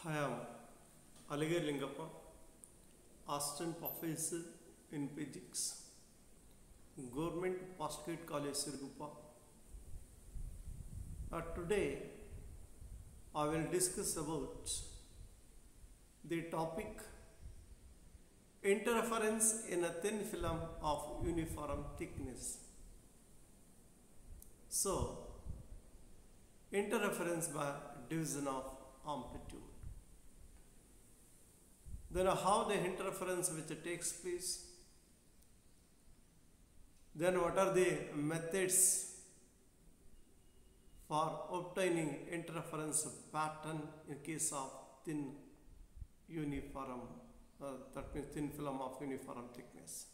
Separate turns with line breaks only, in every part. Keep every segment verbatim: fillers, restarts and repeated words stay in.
I am Aligar Lingappa, Assistant Professor in Physics, Government Postgraduate College, Sirgupa. Uh, today, I will discuss about the topic interference in a thin film of uniform thickness. So, interference by division of amplitude. Then how the interference which takes place. Then what are the methods for obtaining interference pattern in case of thin uniform, uh, that means thin film of uniform thickness.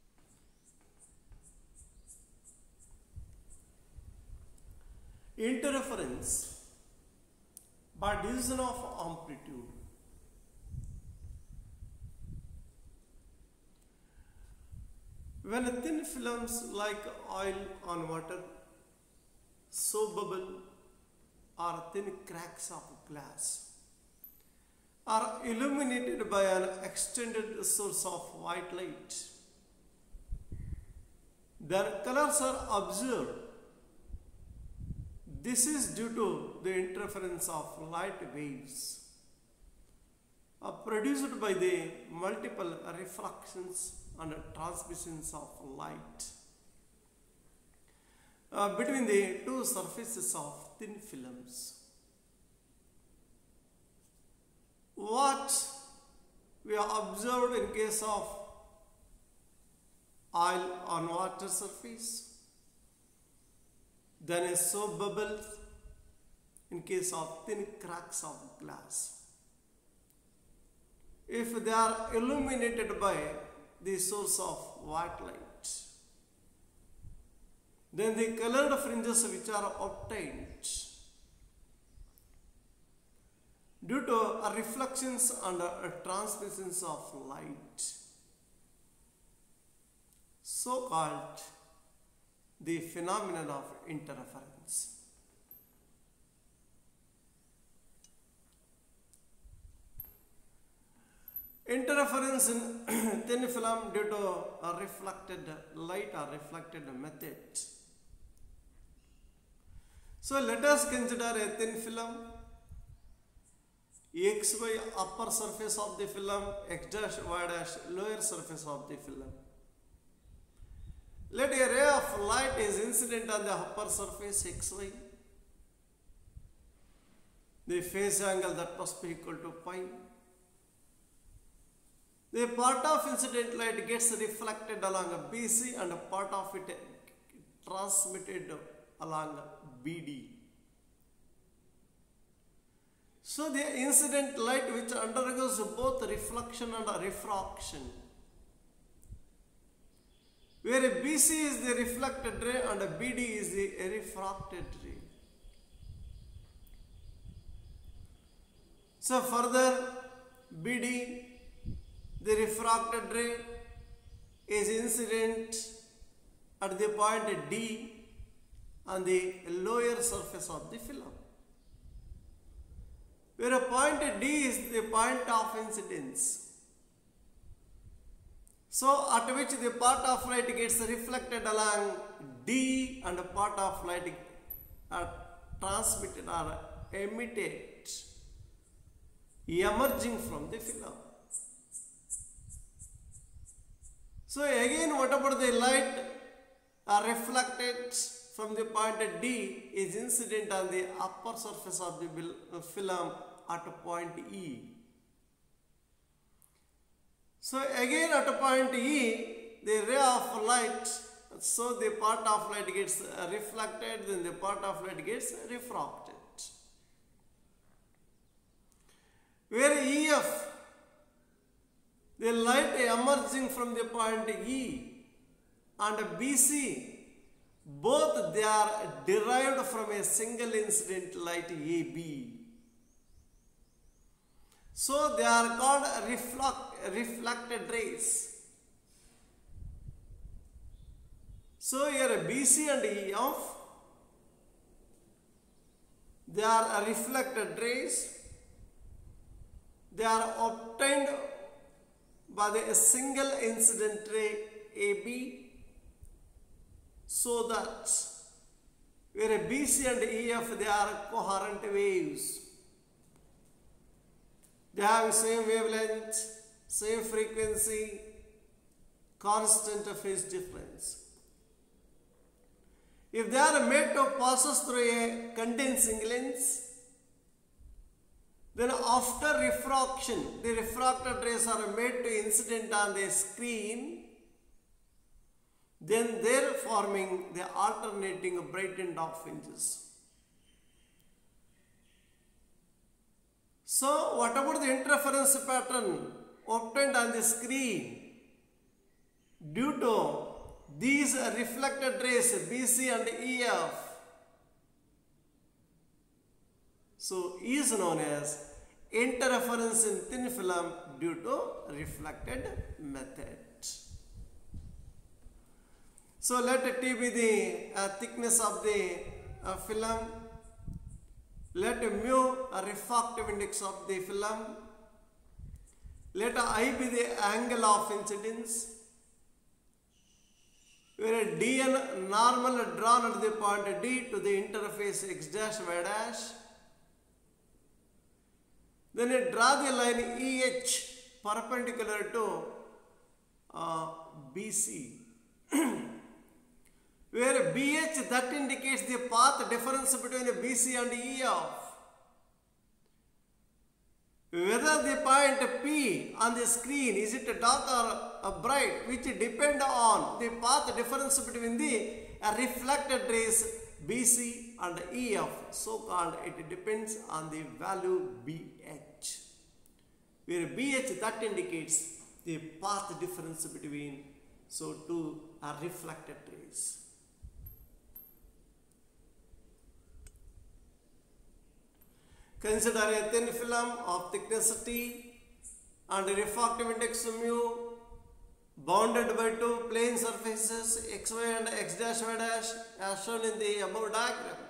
Interference by division of amplitude. When thin films like oil on water, soap bubble, or thin cracks of glass are illuminated by an extended source of white light, their colors are observed. This is due to the interference of light waves are produced by the multiple refractions and transmissions of light uh, between the two surfaces of thin films. What we have observed in case of oil on water surface, then a soap bubbles in case of thin cracks of glass. If they are illuminated by the source of white light, then the colored fringes which are obtained due to reflections and transmissions of light, so called the phenomenon of interference. Interference in thin film due to a reflected light or reflected method. So let us consider a thin film. X y upper surface of the film, x dash y dash lower surface of the film. Let a ray of light is incident on the upper surface xy. The phase angle that must be equal to pi. The part of incident light gets reflected along B C and a part of it transmitted along B D. So the incident light which undergoes both reflection and refraction, where B C is the reflected ray and B D is the refracted ray. So further, B D, the refracted ray, is incident at the point D on the lower surface of the film, where a point D is the point of incidence. So at which the part of light gets reflected along D and a part of light are transmitted or emitted, emerging from the film. So again, what about the light are reflected from the point D is incident on the upper surface of the film at point E. So again at a point E, the ray of light, so the part of light gets reflected, then the part of light gets refracted. Where E F, the light emerging from the point E and B C, both they are derived from a single incident light A B. So they are called reflect, reflected rays. So here B C and E F, they are reflected rays they are obtained by the a single incident ray A B, so that where a B C and E F, they are coherent waves. They have same wavelength, same frequency, constant phase difference. If they are made to pass through a condensing lens, then after refraction, the refracted rays are made to incident on the screen, then they're forming the alternating brightened off fringes. So what about the interference pattern obtained on the screen due to these reflected rays B C and E F? So is known as interference in thin film due to reflected method. So let T be the uh, thickness of the uh, film. Let mu a refractive index of the film. Let I be the angle of incidence. Where dn normal drawn at the point D to the interface x dash y dash. Then I draw the line E H perpendicular to uh, B C. Where B H, that indicates the path difference between B C and E F. Whether the point P on the screen, is it dark or bright, which depend on the path difference between the reflected rays B C and E F, so called. It depends on the value B H. Where B H, that indicates the path difference between so two are reflected rays. Consider a thin film of thickness T and refractive index mu bounded by two plane surfaces xy and x dash y dash as shown in the above diagram.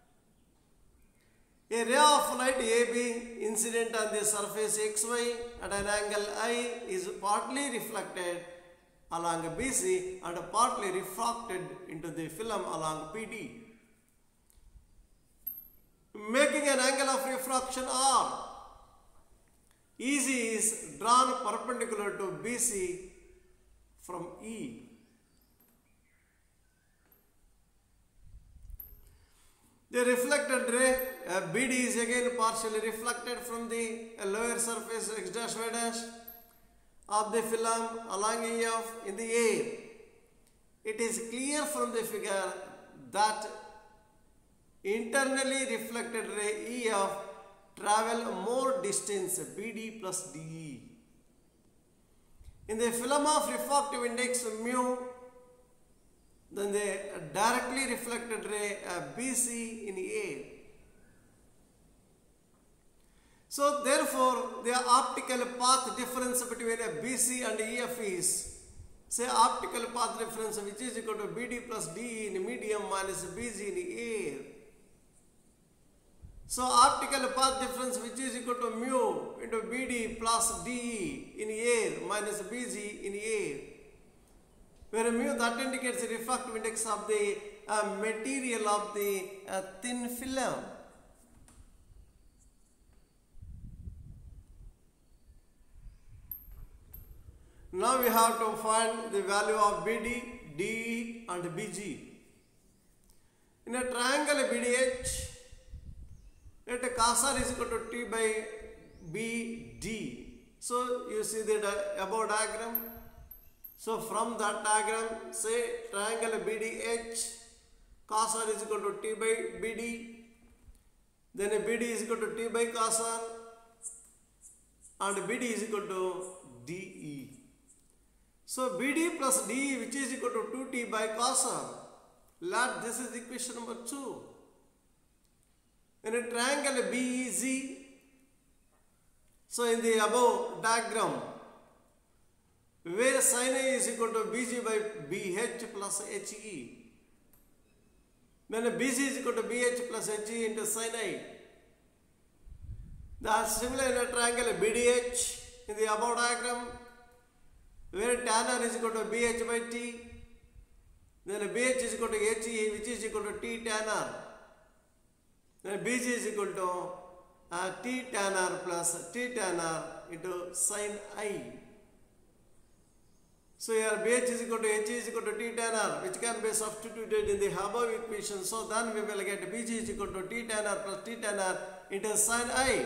A ray of light A B incident on the surface xy at an angle I is partly reflected along B C and partly refracted into the film along P D, making an angle of refraction R. E Z is drawn perpendicular to B C from E. The reflected ray uh, B D is again partially reflected from the uh, lower surface x dash y dash of the film along E F in the air. It is clear from the figure that internally reflected ray E F travel more distance B D plus D E. In the film of refractive index mu, then the directly reflected ray uh, B C in air. So therefore, the optical path difference between a B C and E F is, say, optical path difference which is equal to B D plus D E in medium minus B G in air. So optical path difference which is equal to mu into B D plus D E in air minus B G in air, where mu that indicates the refractive index of the uh, material of the uh, thin film. Now we have to find the value of B D, D E and B G. In a triangle B D H, let cos R is equal to T by B D. So you see the di above diagram. So from that diagram, say triangle B D H, cos R is equal to T by B D. Then B D is equal to T by cos R and B D is equal to D E. So B D plus D E, which is equal to two T by cos R. Let this is equation number two. In a triangle B E Z, so in the above diagram, where sin A is equal to B G by B H plus H E, then B G is equal to B H plus H E into sin A. That's similar in a triangle B D H in the above diagram, where tan R is equal to B H by T, then B H is equal to H E, which is equal to T tan R. Then B G is equal to uh, T tan R plus T tan R into sin I. So here B H is equal to H E is equal to T tan R, which can be substituted in the above equation. So then we will get B G is equal to T tan R plus T tan R into sin I.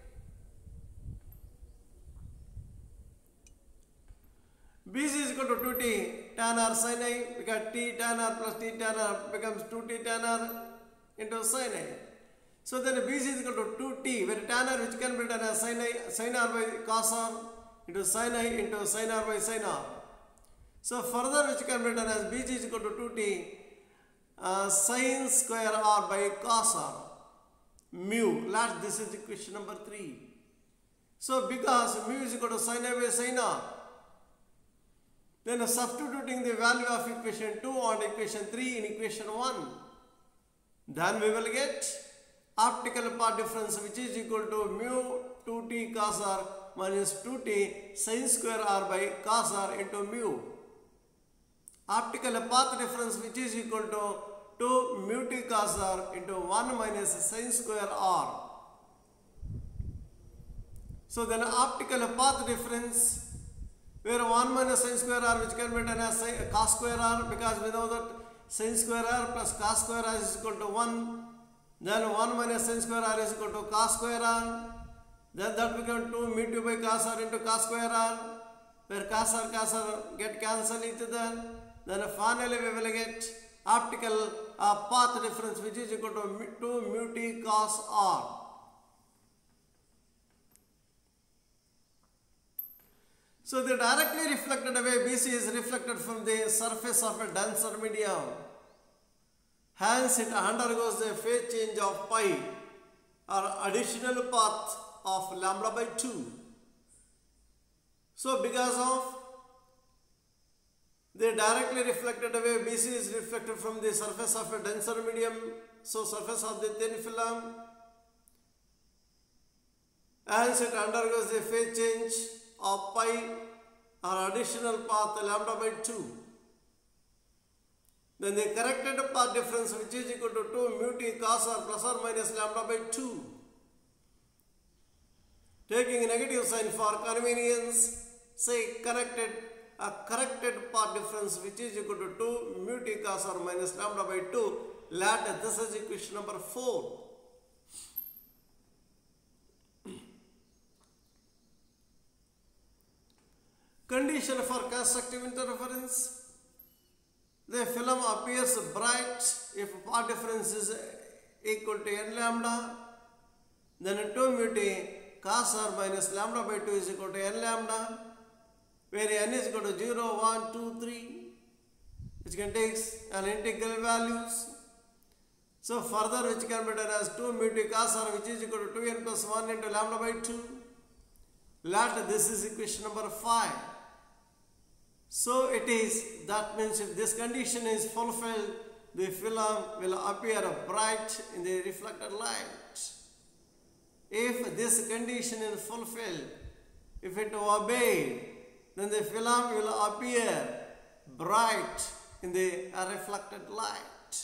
B C is equal to two T tan R sin I, because T tan R plus T tan R becomes two T tan R into sin I. So then B C is equal to two T, where tan R, which can be written as sin I, sin R by cos R into sin I into sin R by sin R. So further, which can be written as B G is equal to two T uh, sin square R by cos R mu. Let this is equation number three. So because mu is equal to sin I by sin R, then substituting the value of equation two on equation three in equation one, then we will get optical part difference, which is equal to mu two T cos R minus two T sin square R by cos R into mu. Optical path difference, which is equal to two mu T cos R into one minus sin square R. So then optical path difference, where one minus sin square R, which can be written as cos square R, because we know that sin square R plus cos square R is equal to one. Then one minus sin square R is equal to cos square R. Then that becomes two mu two by cos R into cos square R, where cos R cos R get cancelled each other. Then finally we will get optical uh, path difference, which is equal to two mu T cos R. So the directly reflected wave B C is reflected from the surface of a denser medium. Hence it undergoes a phase change of pi, or additional path of lambda by two. So because of the directly reflected wave B C is reflected from the surface of a denser medium, so surface of the thin film, hence it undergoes a phase change of pi, or additional path lambda by two. Then the corrected path difference, which is equal to two mu T cos R plus or minus lambda by two. Taking a negative sign for convenience, say corrected a corrected path difference, which is equal to two mu T cos R minus lambda by two. Let this is equation number four. Condition for constructive interference. The film appears bright if path difference is equal to n lambda. Then two mu T cos R minus lambda by two is equal to n lambda, where n is equal to zero, one, two, three, which can take an integral values. So further, which can be done as two mu T cos R, which is equal to two n plus one into lambda by two. Let this is equation number five. So it is, that means if this condition is fulfilled, the film will appear bright in the reflected light. If this condition is fulfilled, if it obeyed, then the film will appear bright in the reflected light.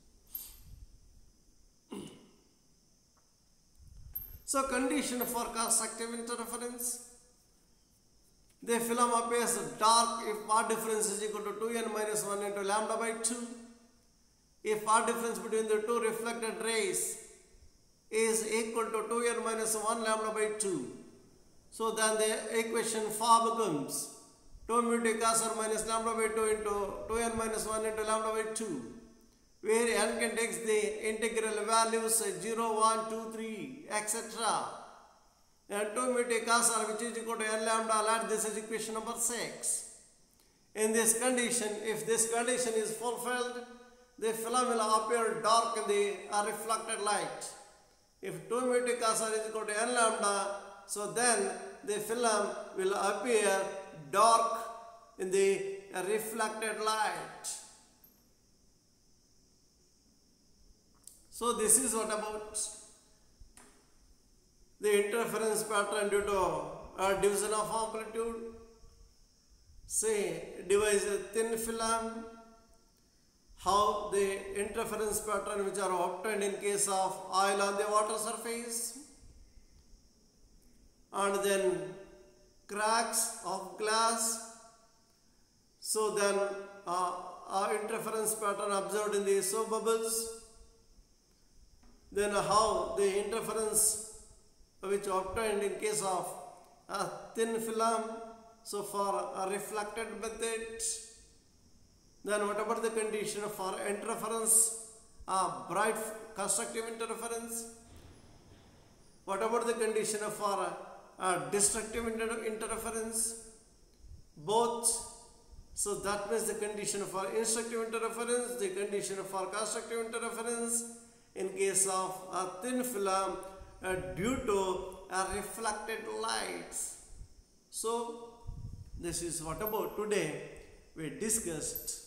So condition for constructive interference. The film appears dark if path difference is equal to two n minus one into lambda by two. If path difference between the two reflected rays is equal to two n minus one lambda by two. So then the equation four becomes two mu T cos R minus lambda by two into two n minus one into lambda by two, where n can take the integral values zero, one, two, three, et cetera. And two mu T cos R, which is equal to n lambda, let this is equation number six. In this condition, if this condition is fulfilled, the film will appear dark in the uh, reflected light. If two mu T cos R is equal to n lambda, so then the film will appear dark in the uh, reflected light. So this is what about the interference pattern due to a division of amplitude. Say, devise a thin film, how the interference pattern which are obtained in case of oil on the water surface, and then cracks of glass. So then uh, uh, interference pattern observed in the soap bubbles. Then how the interference which obtained in case of a thin film, so for a reflected method. Then what about the condition for interference, a bright constructive interference? What about the condition for a destructive inter interference? Both. So that means the condition for instructive interference, the condition for constructive interference in case of a thin film uh, due to a reflected light. So this is what about today we discussed.